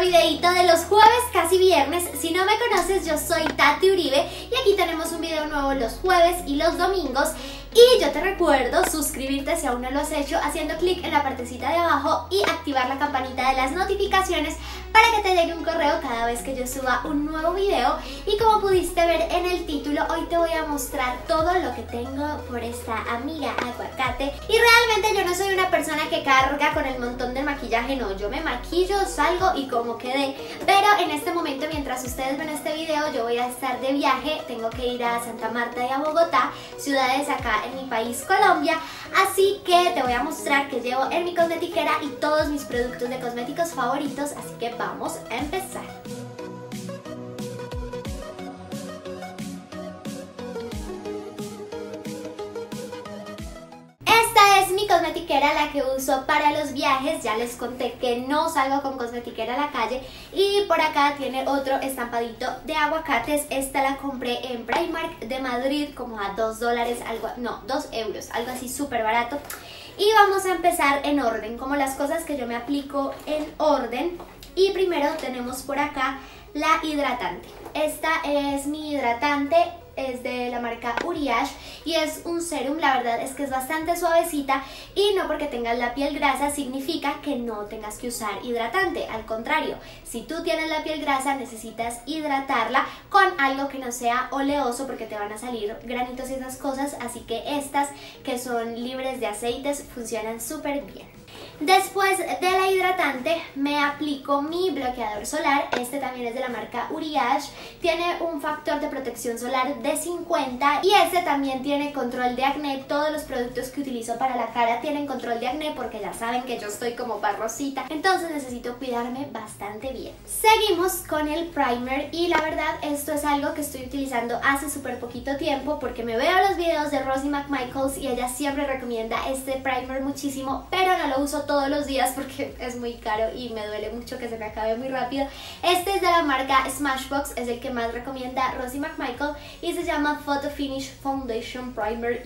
videito de los jueves, casi viernes. Si no me conoces, yo soy Tati Uribe y aquí tenemos un video nuevo los jueves y los domingos. Y yo te recuerdo suscribirte si aún no lo has hecho haciendo clic en la partecita de abajo y activar la campanita de las notificaciones para que te llegue un correo cada vez que yo suba un nuevo video. Y como pudiste ver en el título, hoy te voy a mostrar todo lo que tengo por esta amiga aguacate. Y realmente yo no soy una persona que carga con el montón de maquillaje, no, yo me maquillo, salgo y como quedé. Pero en este momento, mientras ustedes ven este video, yo voy a estar de viaje, tengo que ir a Santa Marta y a Bogotá, ciudades acá en mi país, Colombia, así que te voy a mostrar que llevo en mi cosmetiquera y todos mis productos de cosméticos favoritos, así que vamos a empezar. Esta es mi cosmetiquera, la que uso para los viajes. Ya les conté que no salgo con cosmetiquera a la calle. Y por acá tiene otro estampadito de aguacates. Esta la compré en Primark de Madrid como a $2, 2 euros, algo así súper barato. Y vamos a empezar en orden, como las cosas que yo me aplico en orden. Y primero tenemos por acá la hidratante. Esta es mi hidratante. Es de la marca Uriage y es un serum, la verdad es que es bastante suavecita y no porque tengas la piel grasa significa que no tengas que usar hidratante, al contrario, si tú tienes la piel grasa necesitas hidratarla con algo que no sea oleoso porque te van a salir granitos y esas cosas, así que estas que son libres de aceites funcionan súper bien. Después de la hidratante me aplico mi bloqueador solar. Este también es de la marca Uriage. Tiene un factor de protección solar de 50 y este también tiene control de acné. Todos los productos que utilizo para la cara tienen control de acné porque ya saben que yo estoy como barrosita, entonces necesito cuidarme bastante bien. Seguimos con el primer y la verdad esto es algo que estoy utilizando hace súper poquito tiempo porque me veo los videos de Rosie McMichaels y ella siempre recomienda este primer muchísimo, pero no lo uso todos los días porque es muy caro y me duele mucho que se me acabe muy rápido. Este es de la marca Smashbox, es el que más recomienda Rosie McMichael y se llama Photo Finish Foundation Primer.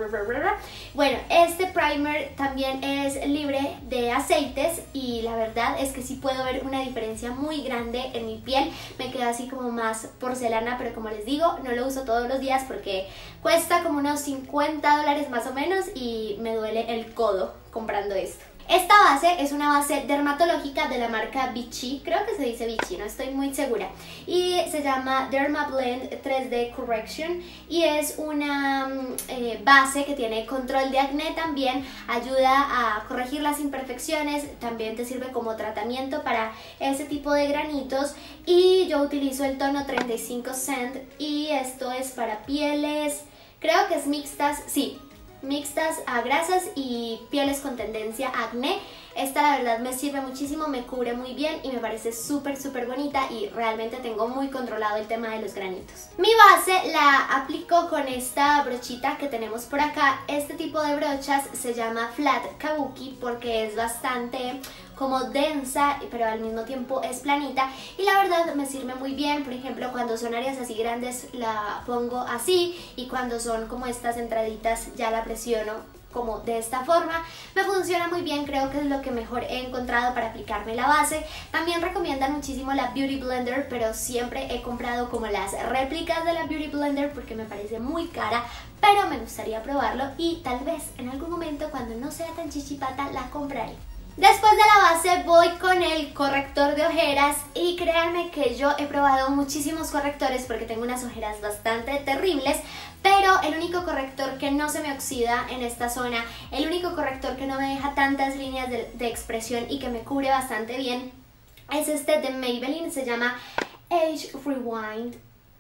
Bueno, este primer también es libre de aceites y la verdad es que sí puedo ver una diferencia muy grande en mi piel. Me queda así como más porcelana, pero como les digo, no lo uso todos los días porque cuesta como unos $50 más o menos y me duele el codo comprando esto. Esta base es una base dermatológica de la marca Vichy, creo que se dice Vichy, no estoy muy segura, y se llama Dermablend 3D Correction y es una base que tiene control de acné también, ayuda a corregir las imperfecciones, también te sirve como tratamiento para ese tipo de granitos y yo utilizo el tono 35 Cent y esto es para pieles, creo que es mixtas, sí, mixtas a grasas y pieles con tendencia a acné. Esta la verdad me sirve muchísimo, me cubre muy bien y me parece súper bonita y realmente tengo muy controlado el tema de los granitos. Mi base la aplico con esta brochita que tenemos por acá. Este tipo de brochas se llama Flat Kabuki porque es bastante como densa pero al mismo tiempo es planita y la verdad me sirve muy bien. Por ejemplo, cuando son áreas así grandes la pongo así y cuando son como estas entraditas ya la presiono como de esta forma. Me funciona muy bien, creo que es lo que mejor he encontrado para aplicarme la base. También recomiendan muchísimo la Beauty Blender, pero siempre he comprado como las réplicas de la Beauty Blender porque me parece muy cara, pero me gustaría probarlo y tal vez en algún momento cuando no sea tan chichipata la compraré. Después de la base voy con el corrector de ojeras y créanme que yo he probado muchísimos correctores porque tengo unas ojeras bastante terribles, pero el único corrector que no se me oxida en esta zona, el único corrector que no me deja tantas líneas de expresión y que me cubre bastante bien es este de Maybelline, se llama Age Rewind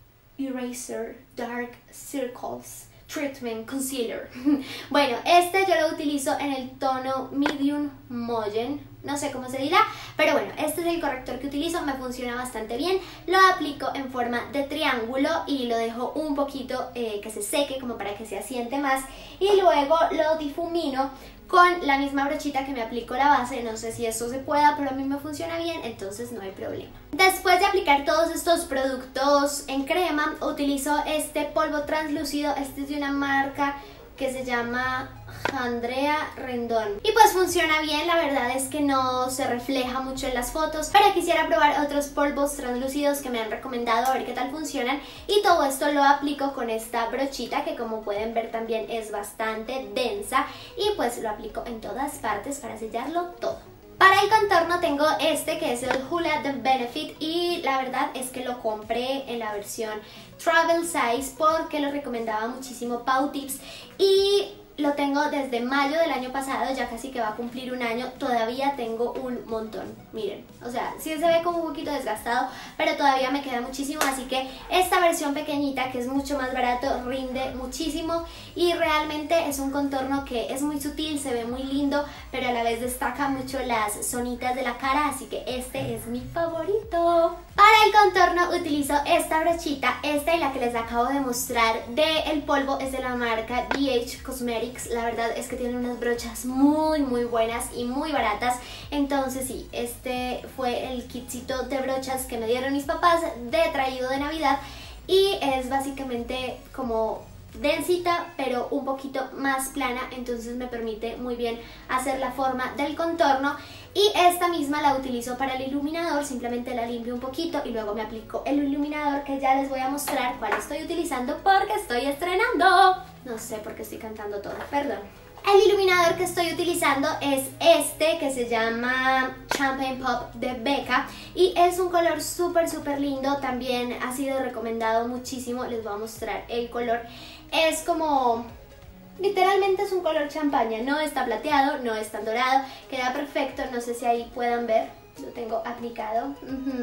Eraser Dark Circles Treatment Concealer. Bueno, este yo lo utilizo en el tono Medium Moyen, no sé cómo se dirá, pero bueno, este es el corrector que utilizo, me funciona bastante bien. Lo aplico en forma de triángulo y lo dejo un poquito que se seque como para que se asiente más y luego lo difumino con la misma brochita que me aplico la base. No sé si eso se pueda, pero a mí me funciona bien, entonces no hay problema. Después de aplicar todos estos productos en crema, utilizo este polvo translúcido. Este es de una marca que se llama Andrea Rendón. Y pues funciona bien, la verdad es que no se refleja mucho en las fotos, pero quisiera probar otros polvos translúcidos que me han recomendado a ver qué tal funcionan. Y todo esto lo aplico con esta brochita que, como pueden ver, también es bastante densa, y pues lo aplico en todas partes para sellarlo todo. Para el contorno tengo este que es el Hoola de Benefit, y la verdad es que lo compré en la versión Travel Size porque lo recomendaba muchísimo Pau Tips, y lo tengo desde mayo del año pasado, ya casi que va a cumplir un año. Todavía tengo un montón, miren, o sea, sí se ve como un poquito desgastado, pero todavía me queda muchísimo, así que esta versión pequeñita, que es mucho más barato, rinde muchísimo, y realmente es un contorno que es muy sutil, se ve muy lindo, pero a la vez destaca mucho las zonitas de la cara, así que este es mi favorito. Para el contorno utilizo esta brochita, esta y la que les acabo de mostrar del polvo es de la marca BH Cosmetics. La verdad es que tienen unas brochas muy buenas y muy baratas. Entonces sí, este fue el kitcito de brochas que me dieron mis papás de traído de Navidad, y es básicamente como densita pero un poquito más plana, entonces me permite muy bien hacer la forma del contorno. Y esta misma la utilizo para el iluminador, simplemente la limpio un poquito y luego me aplico el iluminador, que ya les voy a mostrar cuál estoy utilizando porque estoy estrenando. No sé por qué estoy cantando todo, perdón. El iluminador que estoy utilizando es este que se llama Champagne Pop de Becca, y es un color súper lindo, también ha sido recomendado muchísimo. Les voy a mostrar el color, es como... literalmente es un color champaña, no está plateado, no es tan dorado, queda perfecto, no sé si ahí puedan ver, lo tengo aplicado.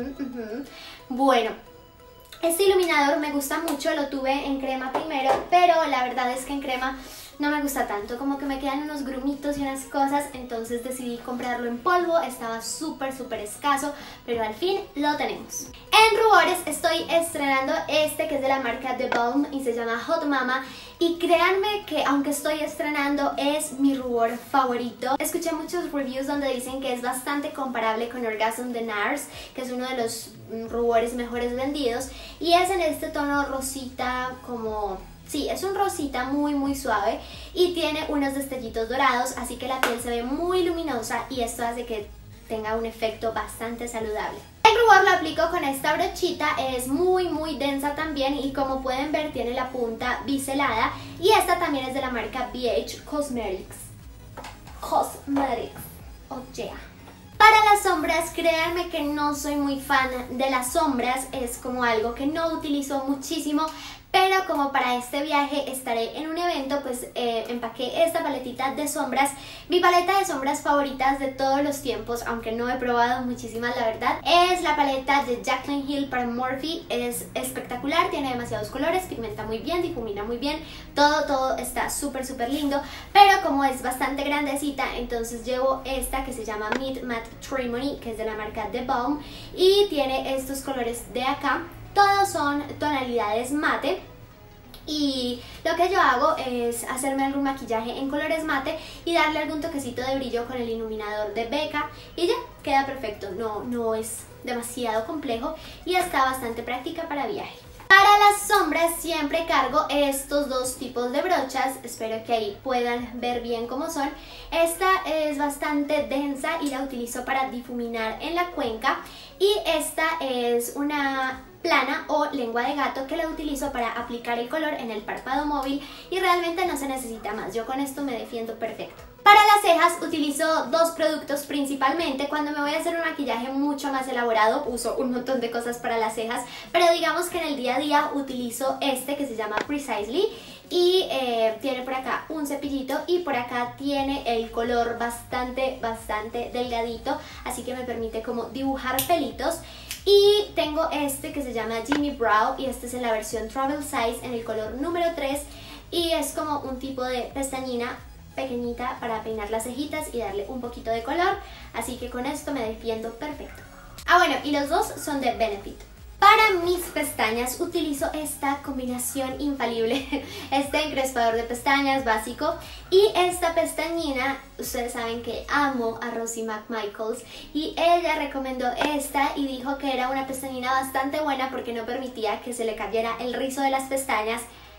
Bueno, este iluminador me gusta mucho, lo tuve en crema primero, pero la verdad es que en crema no me gusta tanto, como que me quedan unos grumitos y unas cosas, entonces decidí comprarlo en polvo. Estaba súper escaso, pero al fin lo tenemos. En rubores estoy estrenando este que es de la marca The Balm y se llama Hot Mama, y créanme que aunque estoy estrenando es mi rubor favorito. Escuché muchos reviews donde dicen que es bastante comparable con Orgasm de NARS, que es uno de los rubores mejores vendidos, y es en este tono rosita como... sí, es un rosita muy suave y tiene unos destellitos dorados, así que la piel se ve muy luminosa y esto hace que tenga un efecto bastante saludable. El rubor lo aplico con esta brochita, es muy densa también, y como pueden ver tiene la punta biselada, y esta también es de la marca BH Cosmetics. Oh yeah. Para las sombras, créanme que no soy muy fan de las sombras, es como algo que no utilizo muchísimo, pero como para este viaje estaré en un evento, pues empaqué esta paletita de sombras. Mi paleta de sombras favoritas de todos los tiempos, aunque no he probado muchísimas la verdad, es la paleta de Jaclyn Hill para Morphe. Es espectacular, tiene demasiados colores, pigmenta muy bien, difumina muy bien, todo está súper lindo, pero como es bastante grandecita, entonces llevo esta que se llama Mid Matte Trimony, que es de la marca The Balm, y tiene estos colores de acá. Todos son tonalidades mate, y lo que yo hago es hacerme algún maquillaje en colores mate y darle algún toquecito de brillo con el iluminador de Becca, y ya queda perfecto. No es demasiado complejo y está bastante práctica para viaje. Para las sombras siempre cargo estos dos tipos de brochas, espero que ahí puedan ver bien cómo son. Esta es bastante densa y la utilizo para difuminar en la cuenca, y esta es una plana o lengua de gato que la utilizo para aplicar el color en el párpado móvil, y realmente no se necesita más, yo con esto me defiendo perfecto. Para las cejas utilizo dos productos principalmente. Cuando me voy a hacer un maquillaje mucho más elaborado uso un montón de cosas para las cejas, pero digamos que en el día a día utilizo este que se llama Precisely, y tiene por acá un cepillito y por acá tiene el color bastante delgadito, así que me permite como dibujar pelitos. Y tengo este que se llama Jimmy Brow, y este es en la versión Travel Size en el color número 3, y es como un tipo de pestañina pequeñita para peinar las cejitas y darle un poquito de color, así que con esto me defiendo perfecto. Bueno, y los dos son de Benefit. Para mis pestañas utilizo esta combinación infalible, este encrespador de pestañas básico y esta pestañina. Ustedes saben que amo a Rosie McMichaels y ella recomendó esta y dijo que era una pestañina bastante buena porque no permitía que se le cayera el rizo de las pestañas.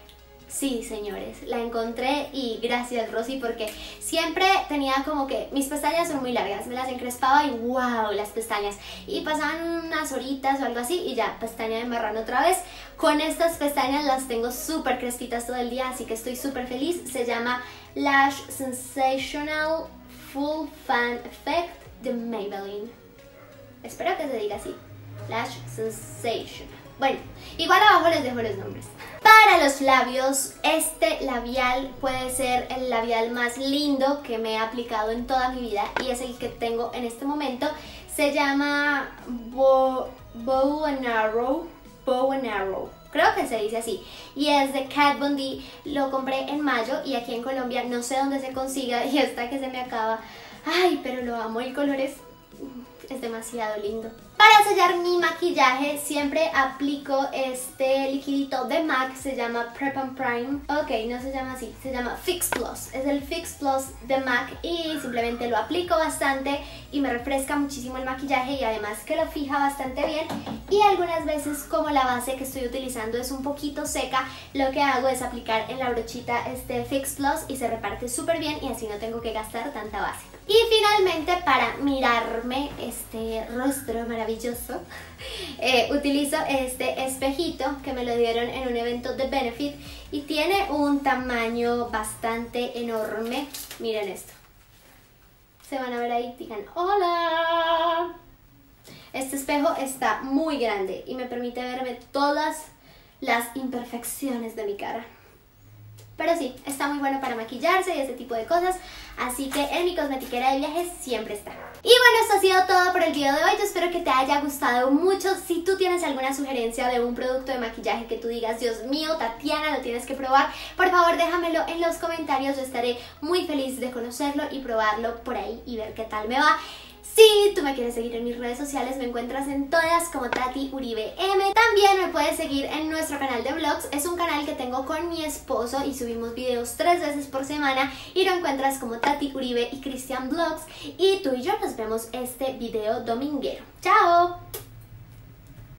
Sí, señores, la encontré y gracias, Rosy, porque siempre tenía como que mis pestañas son muy largas, me las encrespaba y wow, las pestañas, y pasaban unas horitas o algo así y ya, pestaña de marrano otra vez. Con estas pestañas las tengo súper crespitas todo el día, así que estoy súper feliz. Se llama Lash Sensational Full Fan Effect de Maybelline. Espero que se diga así, Lash Sensation. Bueno, igual abajo les dejo los nombres. Para los labios, este labial puede ser el labial más lindo que me he aplicado en toda mi vida y es el que tengo en este momento. Se llama Bow and Arrow, creo que se dice así, y es de Kat Von D. Lo compré en mayo y aquí en Colombia no sé dónde se consiga y hasta que se me acaba. Ay, pero lo amo, el color es demasiado lindo. Para sellar mi maquillaje siempre aplico este liquidito de MAC, se llama Prep and Prime. Ok, no se llama así, se llama Fix Plus. Es el Fix Plus de MAC y simplemente lo aplico bastante y me refresca muchísimo el maquillaje y además que lo fija bastante bien. Y algunas veces, como la base que estoy utilizando es un poquito seca, lo que hago es aplicar en la brochita este Fix Plus y se reparte súper bien y así no tengo que gastar tanta base. Y finalmente, para mirarme este rostro maravilloso, utilizo este espejito que me lo dieron en un evento de Benefit y tiene un tamaño bastante enorme. Miren esto. Se van a ver ahí, digan ¡hola! Este espejo está muy grande y me permite verme todas las imperfecciones de mi cara. Pero sí, está muy bueno para maquillarse y ese tipo de cosas, así que en mi cosmetiquera de viajes siempre está. Y bueno, esto ha sido todo por el video de hoy. Yo espero que te haya gustado mucho. Si tú tienes alguna sugerencia de un producto de maquillaje que tú digas, Dios mío, Tatiana, lo tienes que probar, por favor déjamelo en los comentarios. Yo estaré muy feliz de conocerlo y probarlo por ahí y ver qué tal me va. Si tú me quieres seguir en mis redes sociales, me encuentras en todas como Tati Uribe M. También me puedes seguir en nuestro canal de vlogs. Es un canal que tengo con mi esposo y subimos videos 3 veces por semana y lo encuentras como Tati Uribe y Cristian Vlogs. Y tú y yo nos vemos este video dominguero. ¡Chao!